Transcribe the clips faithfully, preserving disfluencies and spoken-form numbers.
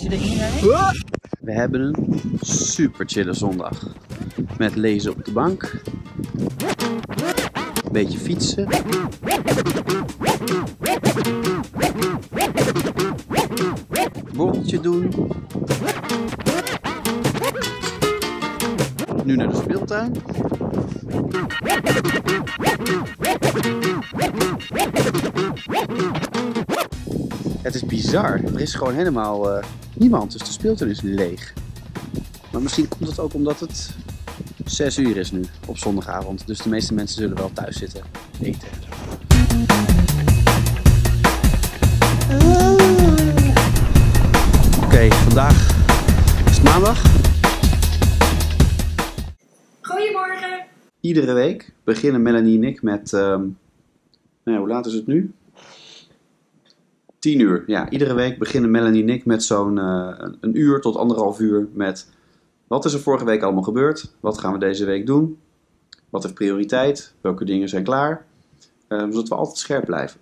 je erin rijdt. We hebben een super chille zondag. Met lezen op de bank. Een beetje fietsen. Borreltje doen. Nu naar de speeltuin. Het is bizar. Er is gewoon helemaal uh, niemand, dus de speeltuin is leeg. Maar misschien komt het ook omdat het zes uur is nu op zondagavond. Dus de meeste mensen zullen wel thuis zitten eten en zo. Oké, okay, vandaag is het maandag. Goedemorgen! Iedere week beginnen Melanie en ik met... Um, nou ja, hoe laat is het nu? tien uur. Ja, iedere week beginnen Melanie en ik met zo'n uh, een uur tot anderhalf uur met... Wat is er vorige week allemaal gebeurd? Wat gaan we deze week doen? Wat heeft prioriteit? Welke dingen zijn klaar? Uh, zodat we altijd scherp blijven.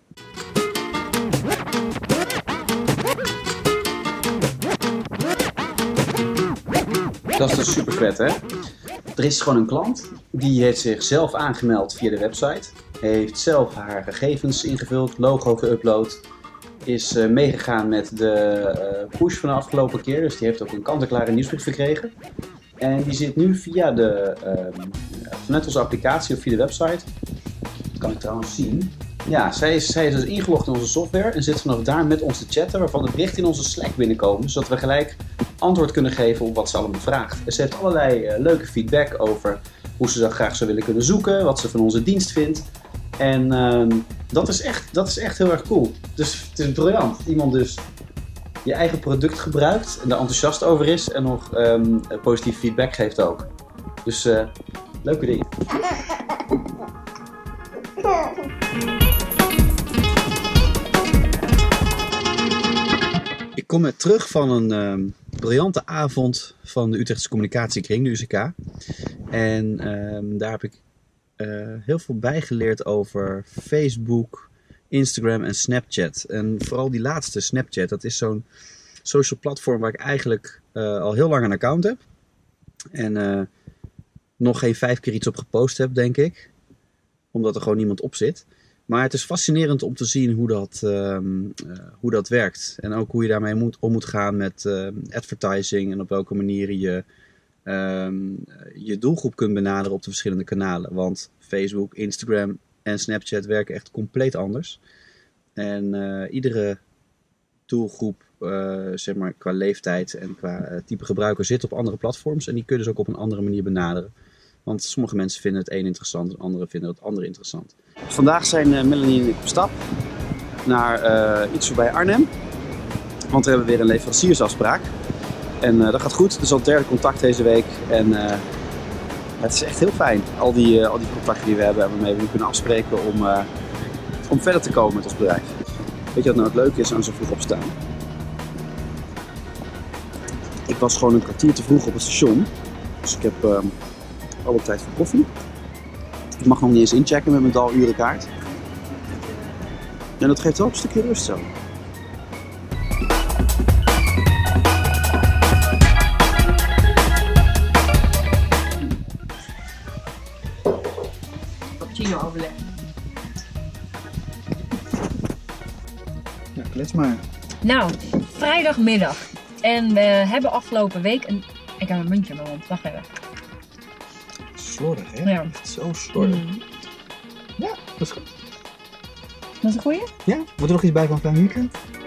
Dat is dus super vet, hè? Er is gewoon een klant, die heeft zichzelf aangemeld via de website. Heeft zelf haar gegevens ingevuld, logo geüpload. Is uh, meegegaan met de uh, push van de afgelopen keer. Dus die heeft ook een kant-en-klare nieuwsbrief gekregen. En die zit nu via de, uh, vanuit onze applicatie of via de website. Dat kan ik trouwens zien. Ja, zij is, zij is dus ingelogd in onze software en zit vanaf daar met ons te chatten, waarvan de berichten in onze Slack binnenkomen, zodat we gelijk antwoord kunnen geven op wat ze allemaal vraagt. En ze heeft allerlei uh, leuke feedback over hoe ze dat graag zou willen kunnen zoeken, wat ze van onze dienst vindt. En uh, dat, is echt, dat is echt heel erg cool. Dus het is briljant. Iemand dus je eigen product gebruikt en er enthousiast over is en nog um, positief feedback geeft ook. Dus uh, leuke ding. Ik kom net terug van een um, briljante avond van de Utrechtse Communicatiekring, de U C K. En um, daar heb ik uh, heel veel bijgeleerd over Facebook, Instagram en Snapchat. En vooral die laatste, Snapchat, dat is zo'n social platform waar ik eigenlijk uh, al heel lang een account heb. En uh, nog geen vijf keer iets op gepost heb, denk ik. Omdat er gewoon niemand op zit. Maar het is fascinerend om te zien hoe dat, um, uh, hoe dat werkt. En ook hoe je daarmee moet, om moet gaan met uh, advertising. En op welke manier je um, je doelgroep kunt benaderen op de verschillende kanalen. Want Facebook, Instagram en Snapchat werken echt compleet anders. En uh, iedere doelgroep, uh, zeg maar qua leeftijd en qua uh, type gebruiker zit op andere platforms. En die kun je dus ook op een andere manier benaderen. Want sommige mensen vinden het een interessant en anderen vinden het andere interessant. Vandaag zijn uh, Melanie en ik op stap naar uh, iets voorbij Arnhem. Want we hebben weer een leveranciersafspraak. En uh, dat gaat goed. Het is al het derde contact deze week. En uh, het is echt heel fijn. Al die, uh, al die contacten die we hebben, waarmee we nu kunnen afspreken om, uh, om verder te komen met ons bedrijf. Weet je wat nou het leuke is aan zo vroeg opstaan? Ik was gewoon een kwartier te vroeg op het station. Dus ik heb... Uh, alle tijd voor koffie. Ik mag nog niet eens inchecken met mijn dalurenkaart. En dat geeft wel een stukje rust zo. Cappuccino overleg. Ja, klets maar. Nou, vrijdagmiddag. En we hebben afgelopen week een... Ik heb een muntje in mijn mond. Wacht even. Slordig, hè? Ja. Zo slordig. Mm. Ja, dat is goed. Dat is een goeie? Ja, wordt er nog iets bij van Klein Weekend?